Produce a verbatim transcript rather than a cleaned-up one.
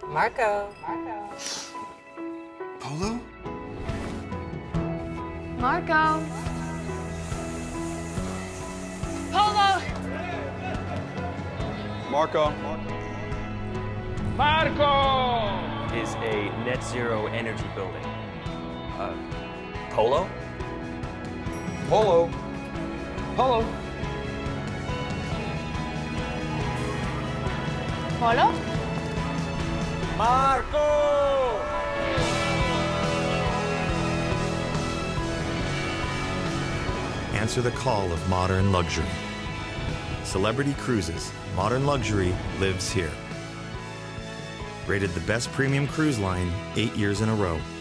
Marco. Polo? Marco. Polo. Marco. Marco is a net zero energy building. Uh, Polo? Polo. Polo. Polo. Marco! Answer the call of modern luxury. Celebrity Cruises, modern luxury lives here. Rated the best premium cruise line eight years in a row.